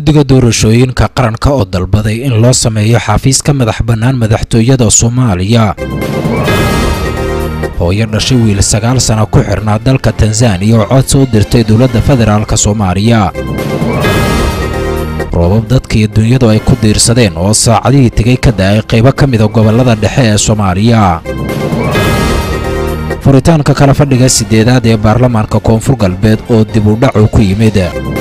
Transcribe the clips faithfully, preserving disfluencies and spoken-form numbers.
guddiga doorashooyinka qaranka oo dalbaday in loo sameeyo xafiiska madax bannaan madaxtooyada Soomaaliya. hooyo dhashay wiil sagaal sano ku xirnaa dalka Tanzania oo cod soo dirtay dowladda federaalka Soomaaliya. roobab dadkii dunyadu ay ku diirsadeen oo saacadihii tagay ka da'ay qaybo ka mid ah gobollada dhexe ee Soomaaliya. furitaanka kala fadhiga sideedaad ee baarlamaanka Koonfur Galbeed oo dib u dhac ku yimid.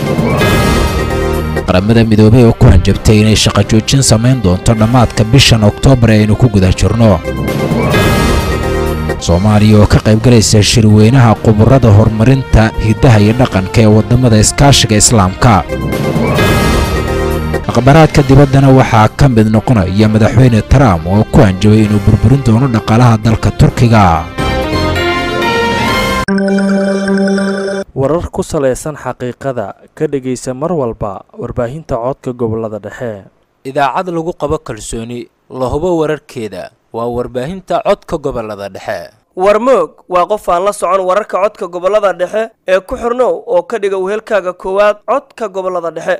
qaramada midoobay oo ku hanjabtay inay shaqo joojin sameyn doonto dhamaadka bishan Oktoobar ee aynu ku guda jirno. Soomaaliya oo ka qayb galaysa shirweynaha quburada horumarinta hidaha iyo dhaqanka ee wadamada iskaashiga Islaamka. akhbaraadka dibaddana waxaa ka mid noqonaya madaxweyne Trump oo ku hanjabay inuu burburin doono dhaqaalaha dalka Turkiga. warar ku saleysan xaqiiqada ka dhageysa mar walba warbaahinta codka gobolada dhexe. idaacad lagu qabo kalsooni la hubo wararkeeda waa warbaahinta codka gobolada dhexe. warmoog waa qof aan la socon wararka codka gobolada dhexe ee ku xirnow oo ka dhiga wehelkaaga koowaad codka gobolada dhexe.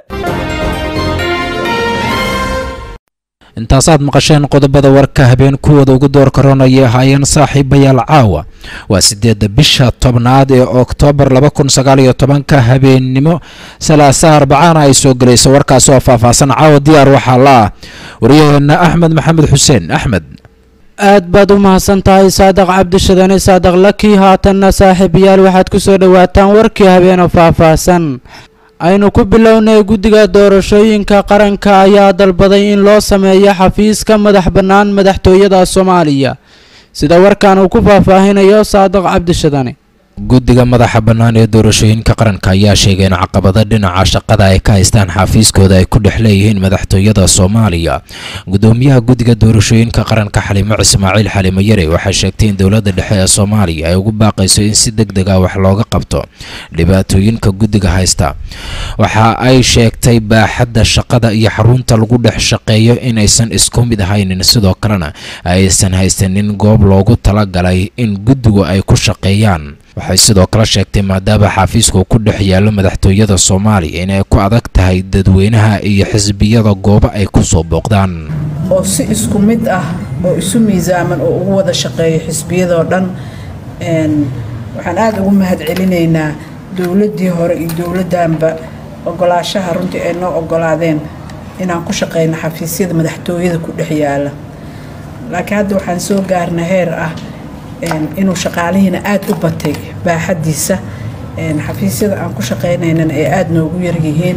intaasaad maqasheen qodobada warka habeen kuwada ugu door karoonaya hay'an saaxiibayaal caawa waa sideedda bisha tobnaad ee Oktoobar laba kun sagaal iyo toban ka habeennimo salaasa arbacaan ay soo galayso warkaas oo faahfaahsan caawa diyaar waxa la wariyaheena Axmed Maxamed Xuseen Axmed. aad baad u mahadsantahay Saadaq Cabdishadane Saadaq Laki haatanna saaxiibayaal waxaad ku soo dhawaataan warkii habeen oo faahfaahsan. aynu ku bilownay guddiga doorashooyinka qaranka ayaa dalbaday in loo sameeyo xafiiska madax bannaan madaxtooyada Soomaaliya sida warkaan uu ku faahfaahinayo Saadaq Cabdishadane. guddiga madaxa bannaan ee doorashooyinka qaranka ayaa sheegay in caqabada dhinaca shaqada ay ka haystaan xafiiskooda ay ku dhex leeyihiin madaxtooyada Soomaaliya. gudoomiyaha guddiga doorashooyinka qaranka Xaliimo Ismaaciil Xaliimo Yare waxay sheegtay in dowladda dhexe ee Soomaaliya ay ugu baaqayso in si degdeg ah wax looga qabto dhibaatooyinka guddiga haysta. waxa ay sheegtay baaxadda shaqada iyo xarunta lagu dhex shaqeeyo in aysan isku mid ahaynin sidoo kalena aysan haysanin goob loogu talagalay in guddigu ay ku shaqeeyaan. waxay sidoo kale sheegtay maadaama xafiisku ku dhex yaalo madaxtooyada Soomaaliya inay ku adag tahay dadweynaha iyo xisbiyada goobo ay ku soo booqdaan oo si isku mid ah oo isu miisaaman oo ugu wada shaqeeyo xisbiyada oo dhan. een waxaan aad ugu mahadcelinaynaa dawladdii hore iyo dawladdanba ogolaashaha runtii ay noo ogolaadeen inaan ku shaqeyno xafiisyada madaxtooyada ku dhex yaala. laakiin hadda waxaan soo gaarnay heer ah inuu shaqaalihiina aad u batay baaxadiisa. xafiisyada aan ku shaqeynaynana ay aad noogu yaryihiin.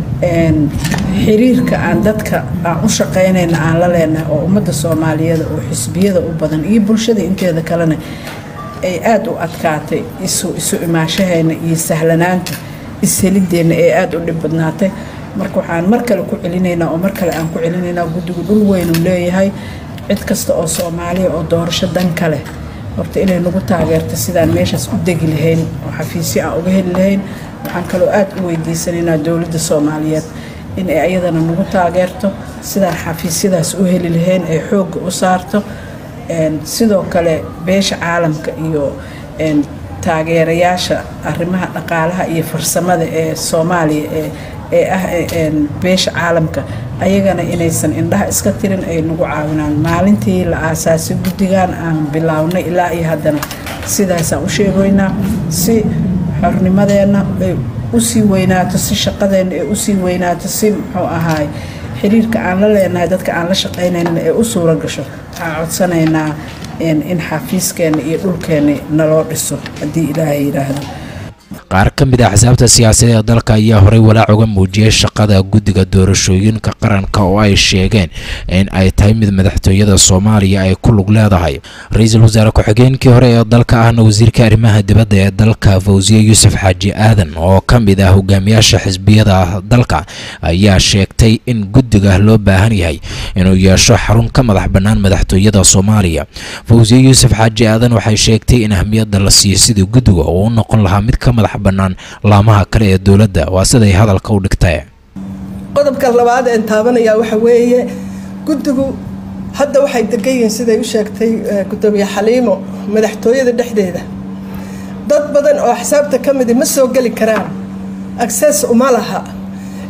xiriirka aan dadka aan u shaqeynayna aan la leenahay oo ummadda Soomaaliyeed oo xisbiyada u badan iyo bulshada inteeda kalena ay aad u adkaatay isu isu imaashahayna iyo sahlanaanta ishelideena ay aad u dhib badnaatay. marka waxaan mar kale ku celinaynaa oo mar kale aan ku celinaynaa guddigu dhul weyn uu leeyahay cid kasta oo Soomaaliya oo doorasho dan kale horta inay nagu taageerto sidaan meeshaas u degi lahayn oo xafiisyo aan uga heli lahayn. waxaan kaloo aad u weydiisanaynaa dowladda Soomaaliyeed in ay ayadana nagu taageerto sidaan xafiisyadaas u heli lahayn ay xoog u saarto. sidoo kale beesha caalamka iyo taageerayaasha arrimaha dhaqaalaha iyo farsamada ee Soomaaliya ee ee ah beesha caalamka ayagana inaysan indhaha iska tirin ay nagu caawinaan. maalintii la aasaasay guddigan aan bilownay ilaa iyo haddana sidaas aan u sheegaynaa si xornimadeena ay u sii weynaato si shaqadeena ay u sii weynaato si muxuu ahaay xiriirka aan la leenahay dadka aan la shaqeynayna ay u suura gasho. waxaan codsanaynaa in xafiiskeena iyo dhulkeena naloo dhiso haddii Ilaahay yiraahdo. qaar ka mid ah axsaabta siyaasadeed ee dalka ayaa horey walaac uga muujiyay shaqada guddiga doorashooyinka qaranka oo ay sheegeen in ay tahay mid madaxtooyada Soomaaliya ay ku lug leedahay. ra'iisul wasaare ku-xigeenkii hore ee dalka ahna wasiirka arrimaha dibadda ee dalka Fawziya Yuusuf Xaaji Aadan oo ka mid ah hogaamiyaasha xisbiyada dalka ayaa sheegtay in guddiga loo baahan yahay inuu yeesho xarun ka madax bannaan madaxtooyada Soomaaliya. Fawziya Yuusuf Xaaji Aadan waxay sheegtay in ahmiyadda la siiyo sidii guddiga uu noqon lahaa mid ka madax bannaan laamaha kale ee dawladda. waa siday hadalka u dhigtay. qodobka labaad ee taabanaya waxa weeye guddigu hadda waxay degan yihiin siday u sheegtay gudoomiye Xaliimo madaxtooyada dhexdeeda. dad badan oo axsaabta ka mid ma soo gali karaan access uma laha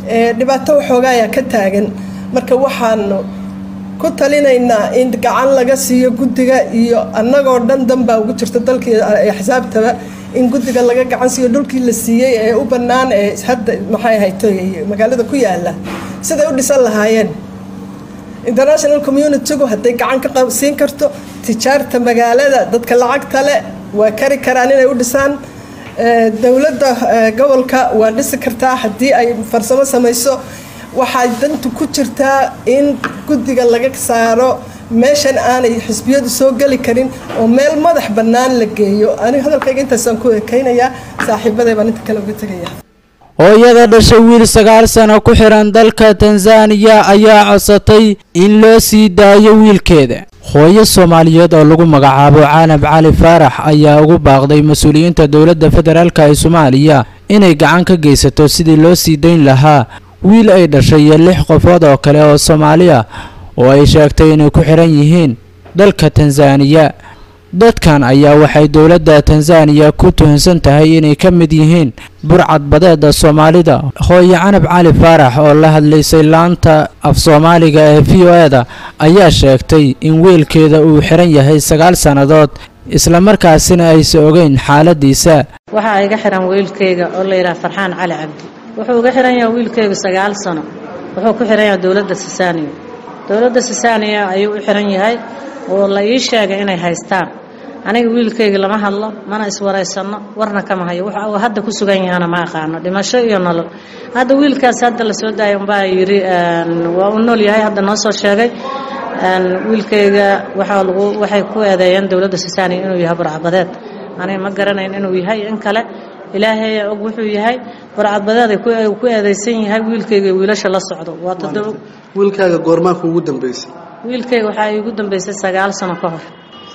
dhibaato waxoogaa ayaa ka taagan marka waxaanu ku talinaynaa in gacan laga siiyo guddiga iyo annagoo dhan danbaa ugu jirta dalkii xisaabtaba in guddiga laga gacan siiyo dhulkii la siiyey ee u bannaan ee hadda maxay ahayd magaalada ku yaala siday u dhisan lahaayeen international community-gu hadday gacan ka siin karto tijaarta magaalada dadka lacagta leh waa kari karaan inay u dhisaan dowladda gobolka waa dhisi kartaa haddii ay farsamo samayso waxaa dantu ku jirtaa in guddiga laga saaro meeshan aanay xisbiyadu soo geli karin oo meel madax bannaan la geeyo aniga hadalkayga intaasaan ku ekeynayaa saaxiibaday baan inta kale uga tegaya hooyada dhashay wiil sagaal sano ku xiran dalka Tanzania ayaa codsatay in loo sii daayo wiilkeeda hooyo Soomaaliyeed oo lagu magacaabo Caalab Cali Faarax ayaa ugu baaqday mas'uuliyiinta dowladda federaalka ee Soomaaliya inay gacan ka geysato sidii loo sii dayn lahaa wiil ay dhashay lix qofood oo kale oo Soomaaliya oo ay sheegtay inay ku xiran yihiin dalka Tanzania dadkan ayaa waxay dowladda Tanzania ku tuhunsan tahay inay ka mid yihiin burcad badeeda Soomaalida hooyo Canab Cali Faarax oo la hadlaysay laanta af Soomaaliga ee V O A-da ayaa sheegtay in wiilkeeda uu xiran yahay sagaal sanadood isla markaasina aysan ogeyn xaaladiisa waxa ay ga xiran wiilkeyga oo la yiraahdo Farxaan Cali Cabdi wuxuu uga xiran yahay wiilkeyga sagaal sano wuxuu ku xiran yahay dowladda Tanzania dowladda Tanzania ayuu u xiran yahay oo la ii sheegay inay haystaan aniga wiilkeyga lama hadlo mana iswareysano warna kama hayo waxa uu hadda ku sugan yahay ma aqaano dhimasho iyo nolol hadda wiilkaas hadda la soo daayay baa yiri waa uu nool yahay hadda noo soo sheegay wiilkeyga waxa lagu waxay ku eedeeyeen dowladda Tanzania inuu yahay burcad aniga ma garanayn inuu yahay in kale ilaahay og wuxuu yahay burcad badeed ay ku eedeysan yahay wiilkeyga wiilasha la socdo waa toddoba wiilkaaga goormaanka ugu dambeysay wiilkeyga waxa ay ugu dambeysay sagaal sano ka hor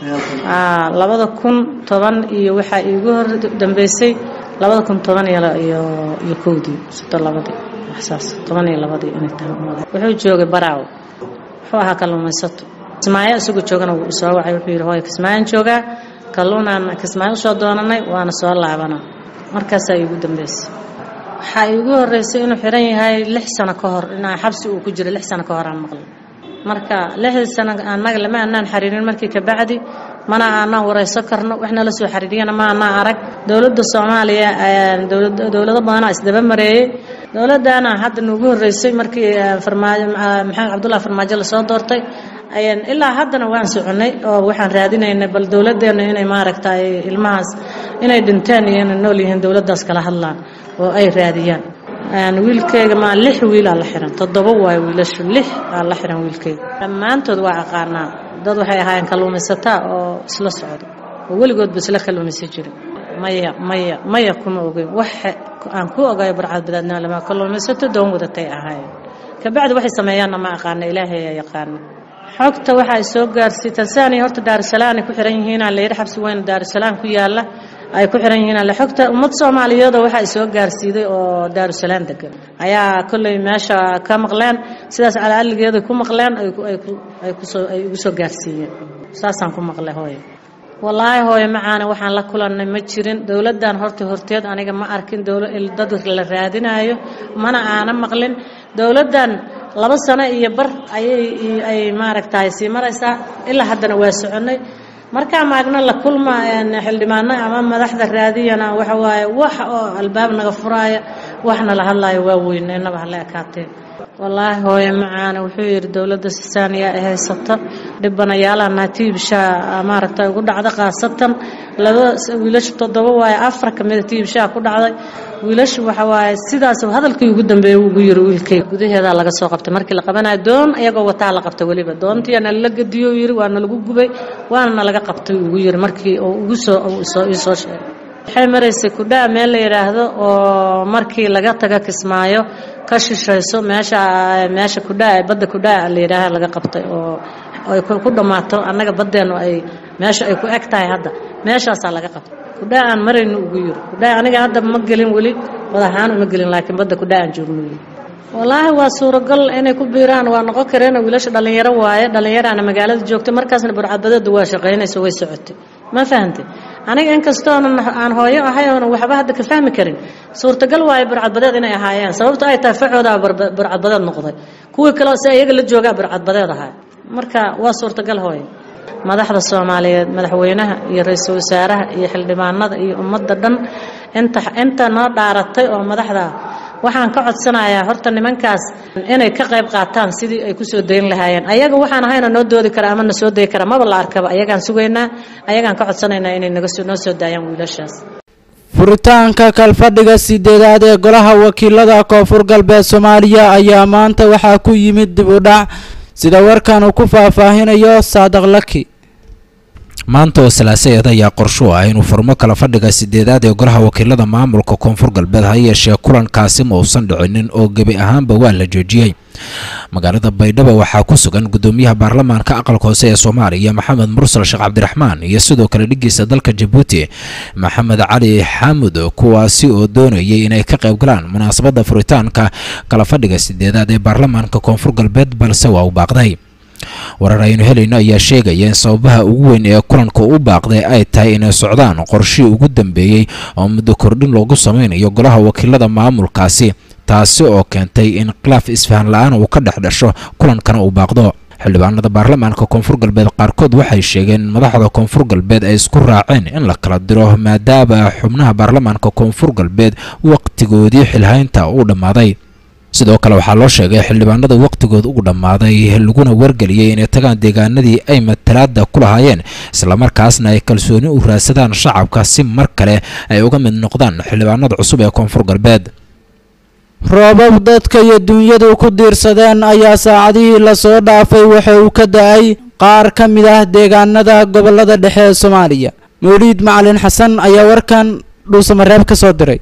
ah labada kun toban iyo waxa ay ugu hor dambeysay labada kun toban iyo iyo koodii sida labadii xasaas toban iyo labadii inay tahay wuxuu joogay baraaw wuxuu ahaa kalluumaysato Ismaaciil isugu joogana uu soo wacay wuxuu yiri hooyo Ismaaciil jooga kalluunaan Ismaaciil soo doonanay waana soo laabana markaas ay ugu dambeysay waxa ay ugu horeysay inuu xiran yahay lix sano ka hor inaa xabsi uu ku jiro lix sano ka hor aan maqlay marka lix sano anaga lama aanan xariirin markii ka bacdi mana aanan wareyso karno waxna la soo xariiriyana ma aanan arag dowladda Soomaaliya dowladda dowladda badan isdaba mareeyay dowladana hadda ugu horeysay markii farmaajo Maxamed Cabdullaahi Farmaajo la soo doortay ayaan ilaa haddana waan soconay oo waxaan raadinaynay bal dowladeena inay maaragtay ilmahaas inay dhintaan iyo inay nool yihiin dowladdaas kala hadlaan oo ay raadiyaan aan wiilkeyga ma lix wiil la xiran toddoba way wiilashu lix la xiran wiilkeyga dhammaantood waa aqaanaa dad waxay ahaayeen kalluumaysata oo isla socdo oo weligood bas la kalluumaysan jiray maya maya maya kuma ogeyn wax aan ku ogaay burcad badeedna lama kalluumaysato doon wadatay ahaayeen ka bacdi waxay sameeyaan ma aqaana ilaahay ayaa yaqaan xogta waxa ay soo gaarsay Tanzania horta Dar es Salaam ku xiran yihiin la yiri xabsi weyn Dar es Salaam ku yaala ay ku xiran yihiin la xogta ummad Soomaaliyeed waxa ay soo gaarsiiday oo Dar es Salaam degan ayaa kulay meesha ka maqleen sidaas calaaligeeda ku maqleen ay ay ay ku soo ay ugu soo gaarsiiyeen saasan ku maqlay hooyo wallahi hooyo macaana waxaan la kulanay ma jirin dawladdan horta horteed aniga ma arkin dawlad dad la raadinayo mana aana maqlin dawladdan laba sano iyo bar ay ay maaragtay si maraysa ilaa haddana waa soconay marka maagna la kulma xildhibaano ama madaxda raadiyana waxa waaye wax oo albaab naga furaaya waxna la hadlayo waa weyneenaba la ekaateen wallahi hooyo macaana wuxuu yiri dawladda Tanzania ay haysato dhibanayaal natiibsha maaragtay ugu dhacda qaasatan laba wiilash toddoba way afar kamid tiibsha ku dhacday wiilash waxa waaye sidaas hadalkii ugu dambeeyay ugu yiri wiilkay gudaheeda laga soo qabtay markii la qabanayo doon ayagoo wata la qabtay waliba doontiina la gadiyo yiri waana lagu gubay waana laga qabtay ugu yiri markii oo ugu soo soo soo sheegay waxay mareysay ku dhaa meel la yiraahdo oo markii laga taga Kismaayo ka shishayso meesha meesha ku dhaa badda ku dhaa la yiraahdo laga qabtay oo ay ku dhamaato annaga badeeno ay meesha ay ku egtahay hadda meeshaas laga qabtay ku dhaa aan marayno ugu yiri ku dhaa aniga hadda ma gelin wali wadahaan ma gelin laakiin badda ku dhaa aan joogno wallahi waa suuragal inay ku biiraan waa noqon kareen wiilasha dhalinyaro waaye dhalinyarana magaalada joogtay markaasna burcadbadeedu waa shaqeynayso way socotay ma fahantay aniga inkastoo aan hooyo ahay oo waxba hadda ka fahmi karin suurtagal waaye burcadbadeed inay ahaayeen sababta ay tahay facooda burcadbadeed noqday kuwii kale oo si ayaga la joogaa burcadbadeed ahaa marka waa suurtagal hooyo madaxda Soomaaliyeed madaxweynaha iyo ra'iisul wasaaraha iyo xildhibaanada iyo ummadda dhan inta inta noo dhaaratay oo madaxda waxaan ka codsanayaa horta nimankaas inay ka qayb qaataan sidii ay ku soo deyn lahaayeen ayaga waxaan ahayna noo doodi kara ama na soo deey kara maba la arkaba ayagaan sugeynaa ayagaan ka codsanaynaa inay naga soo noo soo daayaan wiilashaas furitaanka kalfadhiga sideedaad ee golaha wakiilada koonfur galbeed Soomaaliya ayaa maanta waxaa ku yimid dib u dhac sida warkan uu ku faahfaahinayo Saadaq Laki maanta oo salaaseed ayaa qorsho ah inuu furmo kala fadhiga sideedaad ee golaha wakiilada maamulka koonfur galbeed ha yeeshee kulankaasi ma uusan dhicinin oo gebi ahaanba waa la joojiyay magaalada Baydhabo waxaa ku sugan gudoomiyaha baarlamaanka aqalka hoose ee Soomaaliya Maxamed Mursal Sheekh Cabdiraxmaan iyo sidoo kale dhigiisa dalka Djibouti Maxamed Cali Xamuud kuwaasi oo doonayay inay ka qayb galaan munaasabadda furitaanka kala fadhiga sideedaad ee baarlamaanka koonfur galbeed balse waa u baaqday warar aynu helayno ayaa sheegaya in sababaha ugu weyn ee kulanka u baaqday ay tahay inay socdaan qorshe ugu dambeeyay oo muddo kordhin loogu sameynayo golaha wakiilada maamulkaasi taasi oo keentay in khilaaf isfahan la'aan uu ka dhex dhasho kulankana uu baaqdo xildhibaanada baarlamaanka koonfur galbeed qaarkood waxay sheegeen in madaxda koonfur galbeed ay isku raaceen in la kala diro maadaama xubnaha baarlamaanka koonfur galbeed waqtigoodii xilhaynta uu dhamaaday sidoo kale waxaa loo sheegay xildhibaanada waqtigooda ugu dhamaaday laguna wargeliyay inay tagaan deegaanadii ay matalaada ku lahaayeen isla markaasna ay kalsooni u raadsadaan shacabka si mar kale ay uga mid noqdaan xildhibaanada cusub ee koonfur galbeed roobab dadka iyo dunyadu ku diirsadeen ayaa saacadihii la soo dhaafay waxa uu ka da'ay qaar ka mid ah deegaanada gobolada dhexe ee Soomaaliya Mawliid Macalin Xasan ayaa warkan dhuusamareeb ka soo diray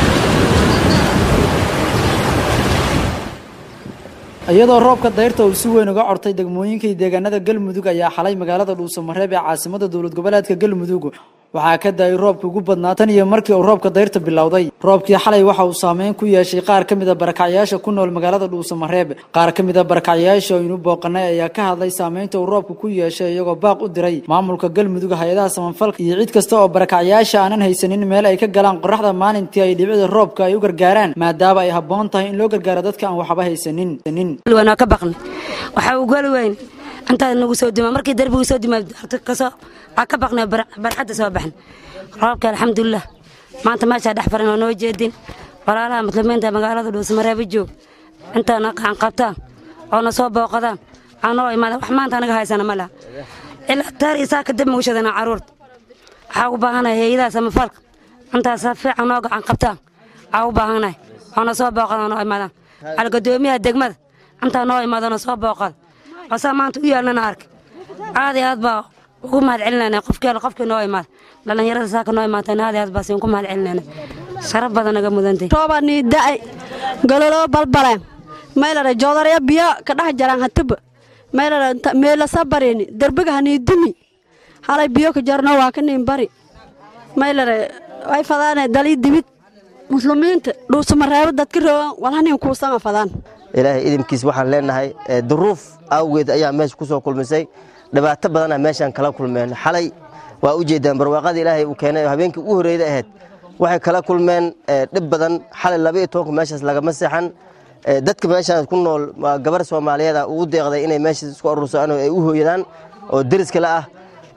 iyadoo roobka dayrta uu si weyn uga cortay degmooyinka deegaanada Galmudug ayaa xalay magaalada Dhuusamareeb ee caasimada dawlad goboleedka Galmudug waxaa ka daay roobka ugu badnaa tan iyo markii uu roobka dayrta bilowday roobkii xalay waxa uu saameyn ku yeeshay qaar ka mid ah barakacayaasha ku nool magaalada Dhuusamareeb qaar ka mid ah barakacayaasha oo inuu booqanay ayaa ka hadlay saameynta uu roobku ku yeeshay iyagoo baaq u diray maamulka Galmudug hay'adaha samafalka iyo cid kasta oo barakacayaasha aanan haysanin meel ay ka galaan qorraxda maalintii ay dhibicda roobka ay u gargaaraan maadaama ay haboon tahay in loo gargaaro dadka aan waxba haysanin wana ka baqnay waxa uu gal weyn inta nagu soo dima markii darbigu soo dima ka soo ka baqnay barxada soo baxn roobka alxamdulillah maanta meesha dhax faran oo noo jeedin walaalaha muslimiinta magaalada Dhuusamareeb joog inta na qaan qabtaan oo na soo booqadaan anoo imaada wax maanta anaga haysana mala ila taari isaa ka dib muushadana caruur waxa u baahanay hay'adaha samafalka inta sa fiican oo gacan qabtaan waxa u baahanay oo na soo booqadaan oo imaadaan al gudoomiyaha degmada inta noo imaadana soo booqad asa maanta u yaalna ark aadi aad baa ugu mahad celinayna qofkii qofkii noo imaad dhalinyarada saaka noo imaatay aadi aad baa siin ku mahad celinayna sharaf badan naga mudantay roobani daay galalo balbala meelare joodariya biyo ka dhax jaraan hatib meelare meel sabareeni darbiga hani dumi halay biyo ka jarno waa ka nin bari meelare ay fadaan dalii dibid muslimiinta Dhuusamareeb dadka roogan walahan ku sama fadaan ilaahay idinkiis waxaan leenahay duruuf awgeed ayaa meesha ku soo kulmisay dhibaato badan ah meeshan kala kulmeen xalay waa u jeedaan barwaaqada ilaahay uu keenay habeenkii ugu horeeyay ahayd waxay kala kulmeen dhib badan xalay laba iyo toban meeshaas laga masaxan dadka meeshan ku nool gabar Soomaaliyeed ugu deeqday inay meesha isku urursadaan oo ay u hooyadaan oo deris kale ah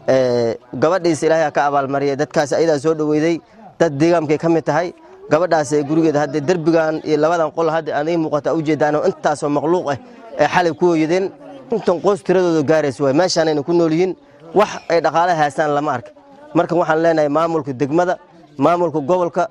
gabadhiisa ilaahay ka abaal mariyay dadkaas ayada soo dhaweeyay dad deegaamkay ka mid tahay gabadhaas ee gurigeeda hadda darbigan iyo labadan qol hadda aanay muuqata u jeedaan oo intaas oo makhluuq ah ee xalay ku hooyadeen intan qoys tiradooda gaarayso way meeshan ay ku nool yihiin wax ay dhaqaale haystaan lama ark marka waxaan leenahay maamulka degmada maamulka gobolka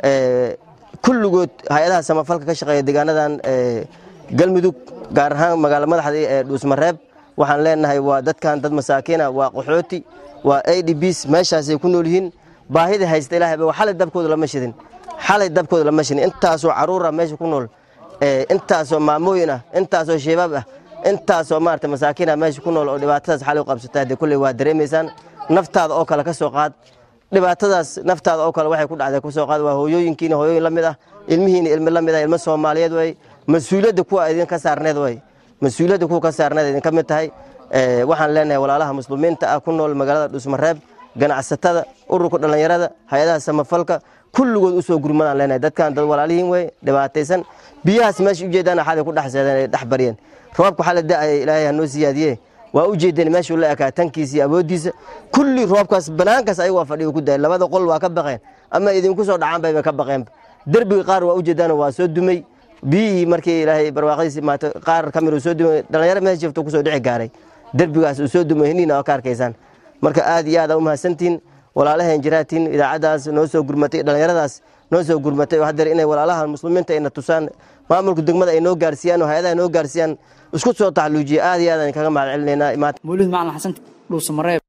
ee kulligood hay'adaha samafalka ka shaqeeya deegaanadan ee Galmudug gaar ahaan magaalada madaxda ee Dhuusamareeb waxaan leenahay waa dadkan dad masaakiin ah waa qaxooti waa A D Bs meeshaas ay ku nool yihiin baahida haysta ilaahay waa xalay dabkooda lama shidin xalay dabkooda lama shidin intaas oo caruur ah meesha ku nool ee intaas oo maamooyin ah intaas oo shabaab ah intaas oo maartay masaakiin ah meesha ku nool oo dhibaatadaas xalay u qabsatay de kulli waa dareemaysan naftaada oo kale ka soo qaad dhibaatadaas naftaada oo kale waxay ku dhacday ku soo qaad waa hooyooyinkiina hooyooyin la mid ah ilmihiina ilmo la mid ah ilmo Soomaaliyeed way mas'uuliyadda ku idin ka saarneed way mas'uuliyadda ku ka saarneed idin ka mid tahay ee waxaan leenahay walaalaha muslimiinta ah ku nool magaalada Dhuusamareeb ganacsatada ururka dhalinyarada hay'adaha samafalka kulligood u soo gurmadaan leenahay dadkan dad walaalihiin way dhibaataysan biyahaas meesha u jeedaan xaday ku dhaxseedaan dhax bariyeen roobku xal daay ilaahay hanoo siyaadiyay waa u jeedeen meesha uu la ekaa tankiisa awoodiisa kulli roobkaas banaankaas ay waa fadhiyo ku daay labada qol waa ka baqeen ama idinku soo dhacaan bay ka baqeen darbiga qaar waa u jeedaan waa soo dumay biyihii markii ilaahay barwaaqadiisa maata qaar kamiro soo dumay dhalinyaro meesha jifto ku soo dhici gaaray darbigaas uu soo dumay hiniina ka arkaysan marka aad iyo aad u mahadsantiin walaalahan jiraatiin idaacadaas noo soo gurmatay dhalinyaradaas noo soo gurmatay haddii inay walaalaha muslimiinta ay tusaan maamulka degmada ay noo gaarsiiyaan oo hay'adaha noo gaarsiiyaan isku soo taxluujiye aad iyo aad kaga mahad celinayna Mawlid Macalin Xasan Dhuusamareeb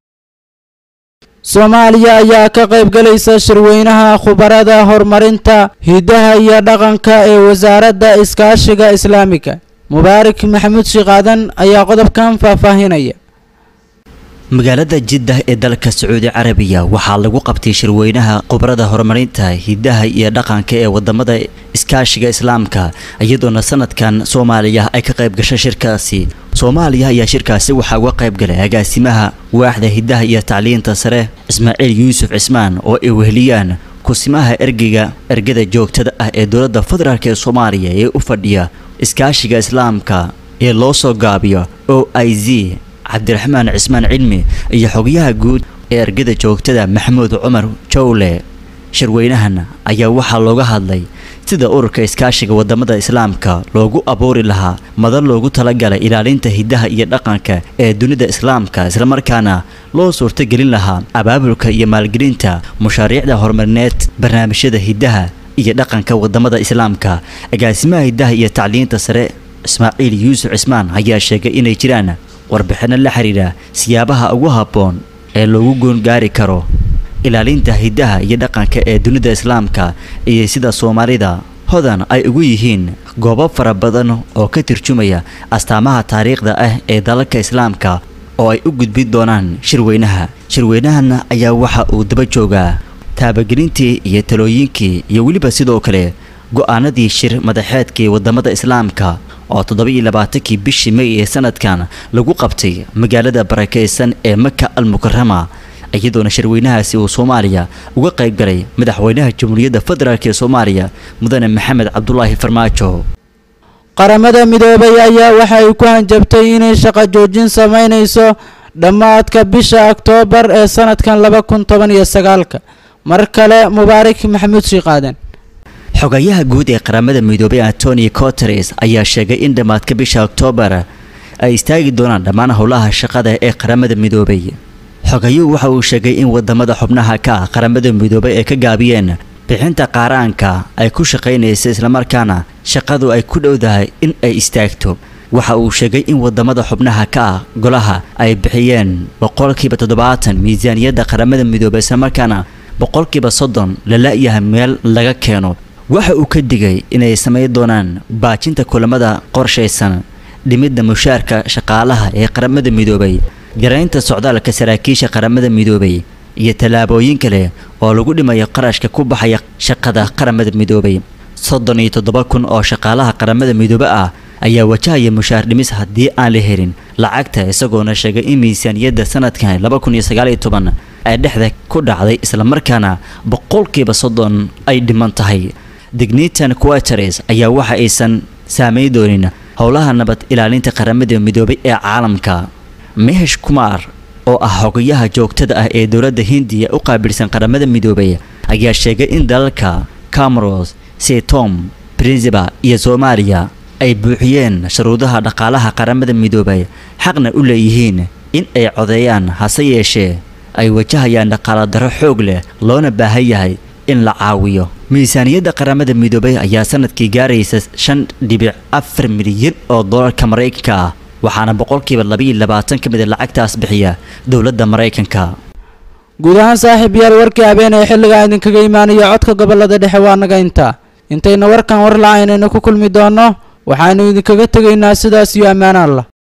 Soomaaliya ayaa ka qayb galaysa shirweynaha khubarada horumarinta hidaha iyo dhaqanka ee wasaaradda iskaashiga islaamiga Mubaarak Maxamuud Shiqaadan ayaa qodobkan faahfaahinaya magaalada Jiddah ee dalka Sacuudi Carabiya waxaa lagu qabtay shirweynaha khubarada horumarinta hidaha iyo dhaqanka ee wadamada iskaashiga islaamka iyadoo sanadkan Soomaaliya ay ka qayb gashay shirkaasi Soomaaliya ayaa shirkaasi waxa uga qayb galay agaasimaha waaxda hidaha iyo tacliinta sare Ismaaciil Yuusuf Cismaan oo ay weheliyaan kusimaha ergiga ergada joogtada ah ee dowladda federaalka ee Soomaaliya ee u fadhiya iskaashiga islaamka ee loo soo gaabiyo O I Z Cabdiraxmaan Cismaan Cilmi iyo xogayaha guud ee ergada joogtada Maxamuud Cumar Jawle shirweynahan ayaa waxaa looga hadlay sida ururka iskaashiga wadamada islaamka loogu abuuri lahaa madal loogu talagalay ilaalinta hidaha iyo dhaqanka ee dunida islaamka isla markaana loo suurtagelin lahaa abaabulka iyo maalgelinta mashaariicda horumarineed barnaamijyada hidaha iyo dhaqanka wadamada islaamka agaasimaha hidaha iyo tacliinta sare Ismaaciil Yuusuf Cismaan ayaa sheegay inay jiraan warbixino la xiriira siyaabaha ugu habboon ee loogu goon gaari karo ilaalinta hidaha iyo dhaqanka ee dunida islaamka iyo sida Soomaalida hodan ay ugu yihiin goobo fara badan oo ka tirjumaya astaamaha taariikhda ah ee dalalka islaamka oo ay u gudbin doonaan shirweynaha shirweynahan ayaa waxa uu daba joogaa taabagelintii iyo talooyinkii iyo weliba sidoo kale go'aanadii shir madaxeedkii wadamada islaamka oo toddoba iyo labaatan bishii May ee sanadkan lagu qabtay magaalada barakeysan ee Makka al-Mukarrama iyadoo shirweynahaasi uu Soomaaliya uga qayb galay madaxweynaha Jamhuuriyadda Federaalka ee Soomaaliya Mudane Maxamed Cabdullaahi Farmaajo qaramada midoobay ayaa waxa ay ku hanjabtay inay shaqo joojin sameynayso dhamaadka bisha Oktoobar ee sanadkan laba kun toban iyo sagaal mar kale Mubaarak Maxamuud Shiqaadan xogayaha guud ee qaramada midoobay Antonio Guterres ayaa sheegay in dhamaadka bisha Oktoobar ay istaagi doonaan dhammaan howlaha shaqada ee qaramada midoobay xogayuhu waxa uu sheegay in wadamada xubnaha ka ah qaramada midoobay ay ka gaabiyeen bixinta qaaraanka ay ku shaqeynayso isla markaana shaqadu ay ku dhowdahay in ay istaagto waxa uu sheegay in wadamada xubnaha ka ah golaha ay bixiyeen boqolkiiba toddobaatan miisaaniyadda qaramada midoobay isla markaana boqolkiiba soddon la la'yahay meel laga keeno waxa uu ka digay inay sameyn doonaan baajinta kulamada qorshaysan dhimidda mushaarka shaqaalaha ee qaramada midoobay yareynta socdaalka saraakiisha qaramada midoobay iyo talaabooyin kale oo lagu dhimayo qarashka ku baxaya shaqada qaramada midoobay soddon iyo toddoba kun oo shaqaalaha qaramada midoobay ah ayaa wajahaya mushaar dhimis haddii aan la helin lacagta isagoona sheegay in miisaaniyadda sanadkan laba kun iyo sagaal iyo toban ay dhexda ku dhacday isla markaana boqolkiiba soddon ay dhiman tahay dignitan Guterres ayaa waxa aysan saameyn doonin howlaha nabad ilaalinta qaramada midoobay ee caalamka Mehesh Kumar oo ah xogayaha joogtada ah ee dowladda Hindiya u qaabilsan qaramada midoobay ayaa sheegay in dalalka Comoros, Seychelles, Zanzibar iyo Soomaaliya ay buuxiyeen shuruudaha dhaqaalaha qaramada midoobay xaqna u leeyihiin in ay codeeyaan hase yeeshee ay wajahayaan dhaqaale darro xoog leh loona baahan yahay in la caawiyo miisaaniyadda qaramada midoobay ayaa sanadkii gaaraysa shan dhibic afar milyan oo doolarka Mareykanka ah waxaana boqolkiiba laba iyo labaatan ka mid ah lacagtaas bixiya dowladda Mareykanka guud ahaan saaxiibayaal warkii habeen ee xilliga idinkaga imaanaya codka gobolada dhexe waa naga inta intayna warkan war la'aanayna ku kulmi doono waxaanu idinkaga tegaynaa sidaas iyo ammaan Allah